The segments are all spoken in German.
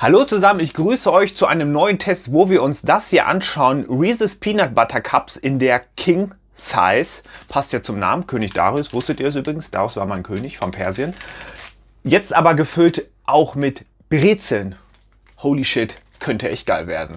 Hallo zusammen, ich grüße euch zu einem neuen Test, wo wir uns das hier anschauen. Reese's Peanut Butter Cups in der King Size. Passt ja zum Namen, König Darius, wusstet ihr es übrigens? Darius war mal ein König von Persien. Jetzt aber gefüllt auch mit Brezeln. Holy shit, könnte echt geil werden.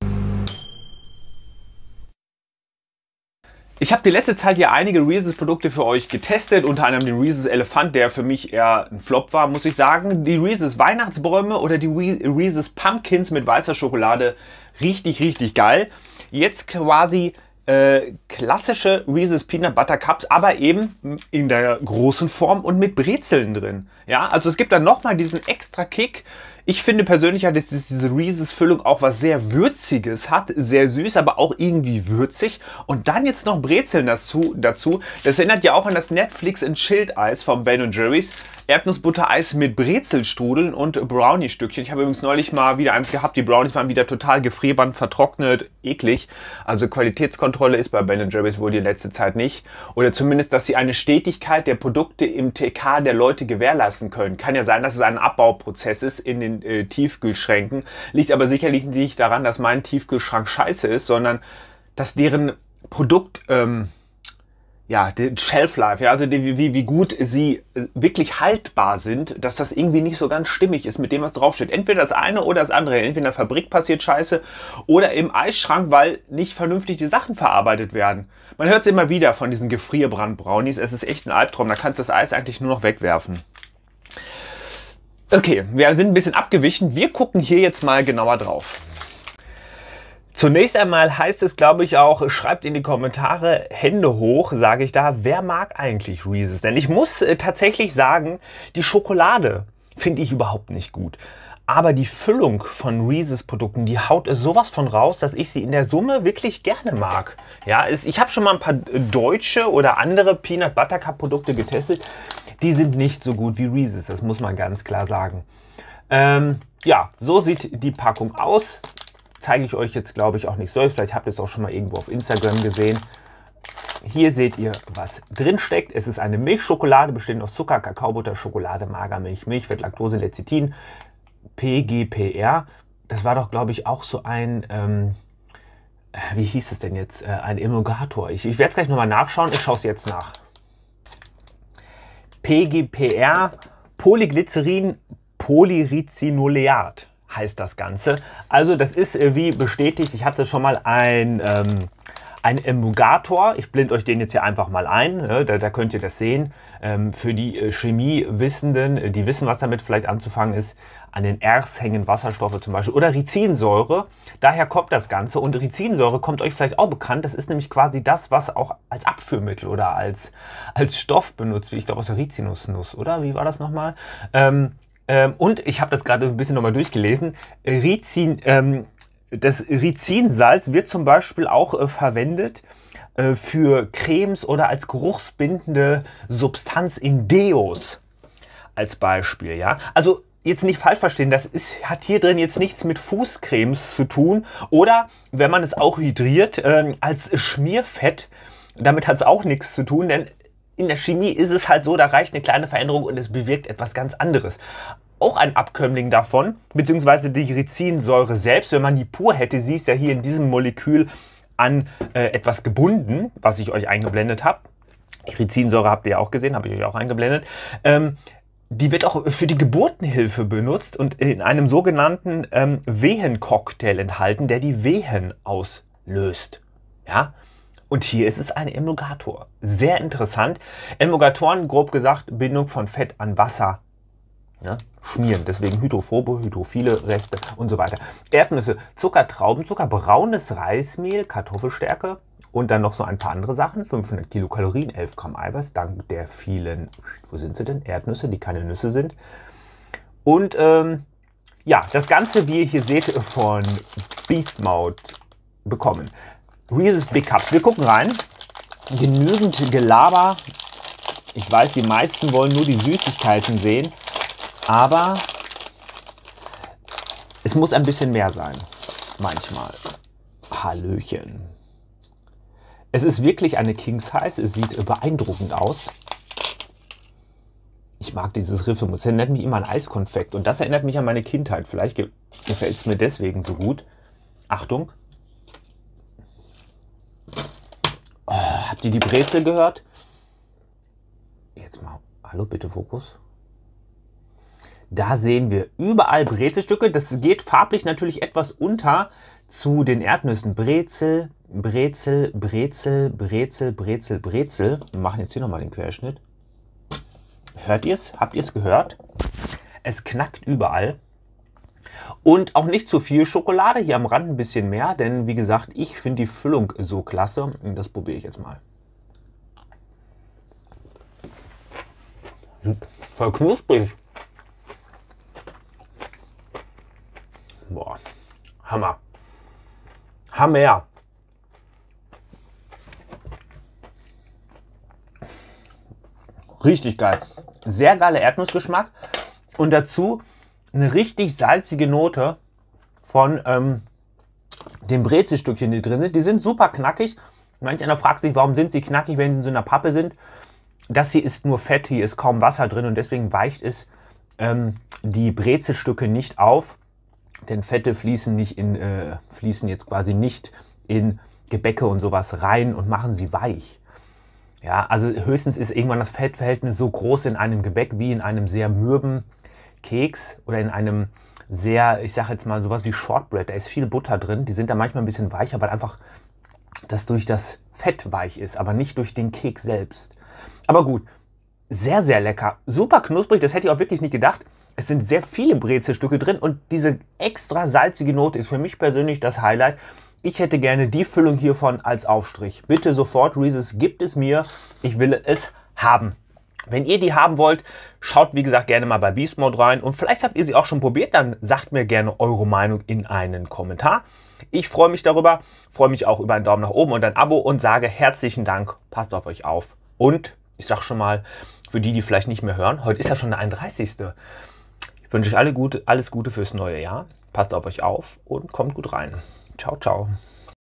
Ich habe die letzte Zeit hier einige Reese's Produkte für euch getestet, unter anderem den Reese's Elefant, der für mich eher ein Flop war, muss ich sagen. Die Reese's Weihnachtsbäume oder die Reese's Pumpkins mit weißer Schokolade, richtig geil. Jetzt quasi klassische Reese's Peanut Butter Cups, aber eben in der großen Form und mit Brezeln drin. Ja, also es gibt dann nochmal diesen extra Kick. Ich finde persönlich, dass diese Reese's Füllung auch was sehr Würziges hat, sehr süß, aber auch irgendwie würzig. Und dann jetzt noch Brezeln dazu. Das erinnert ja auch an das Netflix and Chilled Eis von Ben & Jerry's. Erdnussbuttereis mit Brezelstrudeln und Brownie-Stückchen. Ich habe übrigens neulich mal wieder eins gehabt. Die Brownies waren wieder total gefrierbarend, vertrocknet, eklig. Also Qualitätskontrolle ist bei Ben & Jerry's wohl die letzte Zeit nicht. Oder zumindest, dass sie eine Stetigkeit der Produkte im TK der Leute gewährleisten können. Kann ja sein, dass es ein Abbauprozess ist in den Tiefkühlschränken. Liegt aber sicherlich nicht daran, dass mein Tiefkühlschrank scheiße ist, sondern dass deren Produkt... ja, den Shelf Life, ja, also wie gut sie wirklich haltbar sind, dass das irgendwie nicht so ganz stimmig ist mit dem, was draufsteht. Entweder das eine oder das andere. Entweder in der Fabrik passiert Scheiße oder im Eisschrank, weil nicht vernünftig die Sachen verarbeitet werden. Man hört es immer wieder von diesen Gefrierbrand-Brownies. Es ist echt ein Albtraum. Da kannst du das Eis eigentlich nur noch wegwerfen. Okay, wir sind ein bisschen abgewichen. Wir gucken hier jetzt mal genauer drauf. Zunächst einmal heißt es, glaube ich, auch, schreibt in die Kommentare, Hände hoch, sage ich da, wer mag eigentlich Reese's? Denn ich muss tatsächlich sagen, die Schokolade finde ich überhaupt nicht gut. Aber die Füllung von Reese's Produkten, die haut es sowas von raus, dass ich sie in der Summe wirklich gerne mag. Ja, ich habe schon mal ein paar deutsche oder andere Peanut Butter Cup Produkte getestet. Die sind nicht so gut wie Reese's, das muss man ganz klar sagen. Ja, so sieht die Packung aus. Zeige ich euch jetzt, glaube ich, auch nicht so. Vielleicht habt ihr es auch schon mal irgendwo auf Instagram gesehen. Hier seht ihr, was drin steckt. Es ist eine Milchschokolade, bestehend aus Zucker, Kakaobutter, Schokolade, Magermilch, Milchfett, Laktose, Lecithin, PGPR. Das war doch, glaube ich, auch so ein, wie hieß es denn jetzt? Ein Emulgator. Ich werde es gleich nochmal nachschauen. Ich schaue es jetzt nach. PGPR, Polyglycerin, Polyricinoleat heißt das Ganze. Also das ist wie bestätigt, ich hatte schon mal ein Emulgator. Ich blende euch den jetzt hier einfach mal ein. Da könnt ihr das sehen. Für die Chemiewissenden, die wissen, was damit vielleicht anzufangen ist, an den Rs hängen Wasserstoffe zum Beispiel oder Rizinsäure. Daher kommt das Ganze. Und Rizinsäure kommt euch vielleicht auch bekannt. Das ist nämlich quasi das, was auch als Abführmittel oder als Stoff benutzt wird. Ich glaube aus der Rizinusnuss, oder? Wie war das nochmal? Und ich habe das gerade ein bisschen nochmal durchgelesen. Das Rizinsalz wird zum Beispiel auch verwendet für Cremes oder als geruchsbindende Substanz in Deos als Beispiel. Ja? Also jetzt nicht falsch verstehen, hat hier drin jetzt nichts mit Fußcremes zu tun. Oder wenn man es auch hydriert als Schmierfett, damit hat es auch nichts zu tun, denn in der Chemie ist es halt so, da reicht eine kleine Veränderung und es bewirkt etwas ganz anderes. Auch ein Abkömmling davon, beziehungsweise die Rizinsäure selbst, wenn man die pur hätte, sie ist ja hier in diesem Molekül an etwas gebunden, was ich euch eingeblendet habe. Die Rizinsäure habt ihr ja auch gesehen, habe ich euch auch eingeblendet. Die wird auch für die Geburtenhilfe benutzt und in einem sogenannten Wehencocktail enthalten, der die Wehen auslöst. Ja? Und hier ist es ein Emulgator. Sehr interessant. Emulgatoren, grob gesagt, Bindung von Fett an Wasser. Ja, schmieren, deswegen hydrophobe, hydrophile Reste und so weiter. Erdnüsse, Zucker, Traubenzucker, braunes Reismehl, Kartoffelstärke und dann noch so ein paar andere Sachen. 500 Kilokalorien, 11 Gramm Eiweiß, dank der vielen, wo sind sie denn? Erdnüsse, die keine Nüsse sind. Und ja, das Ganze, wie ihr hier seht, von Beast Mode bekommen. Reese's Big Cups. Wir gucken rein. Genügend Gelaber. Ich weiß, die meisten wollen nur die Süßigkeiten sehen. Aber es muss ein bisschen mehr sein. Manchmal. Hallöchen. Es ist wirklich eine King Size. Es sieht beeindruckend aus. Ich mag dieses Riffelmus. Es erinnert mich immer an Eiskonfekt. Und das erinnert mich an meine Kindheit. Vielleicht gefällt es mir deswegen so gut. Achtung. Oh, habt ihr die Brezel gehört? Jetzt mal, hallo, bitte Fokus. Da sehen wir überall Brezelstücke. Das geht farblich natürlich etwas unter zu den Erdnüssen. Brezel, Brezel, Brezel, Brezel, Brezel, Brezel. Wir machen jetzt hier nochmal den Querschnitt. Hört ihr es? Habt ihr es gehört? Es knackt überall. Und auch nicht zu viel Schokolade. Hier am Rand ein bisschen mehr. Denn wie gesagt, ich finde die Füllung so klasse. Und das probiere ich jetzt mal. Voll knusprig. Boah, Hammer. Hammer. Richtig geil. Sehr geiler Erdnussgeschmack. Und dazu eine richtig salzige Note von den Brezelstückchen, die drin sind. Die sind super knackig. Manch einer fragt sich, warum sind sie knackig, wenn sie in so einer Pappe sind. Das hier ist nur Fett, hier ist kaum Wasser drin und deswegen weicht es die Brezelstücke nicht auf. Denn Fette fließen jetzt quasi nicht in Gebäcke und sowas rein und machen sie weich. Ja, also höchstens ist irgendwann das Fettverhältnis so groß in einem Gebäck wie in einem sehr mürben Keks oder in einem sehr, ich sage jetzt mal sowas wie Shortbread. Da ist viel Butter drin. Die sind da manchmal ein bisschen weicher, weil einfach das durch das Fett weich ist, aber nicht durch den Keks selbst. Aber gut, sehr, sehr lecker. Super knusprig, das hätte ich auch wirklich nicht gedacht. Es sind sehr viele Brezelstücke drin und diese extra salzige Note ist für mich persönlich das Highlight. Ich hätte gerne die Füllung hiervon als Aufstrich. Bitte sofort, Reese's, gibt es mir. Ich will es haben. Wenn ihr die haben wollt, schaut wie gesagt gerne mal bei Beast Mode rein. Und vielleicht habt ihr sie auch schon probiert, dann sagt mir gerne eure Meinung in einen Kommentar. Ich freue mich darüber, freue mich auch über einen Daumen nach oben und ein Abo und sage herzlichen Dank. Passt auf euch auf. Und ich sage schon mal, für die, die vielleicht nicht mehr hören, heute ist ja schon der 31. Ich wünsche euch alles Gute fürs neue Jahr. Passt auf euch auf und kommt gut rein. Ciao, ciao.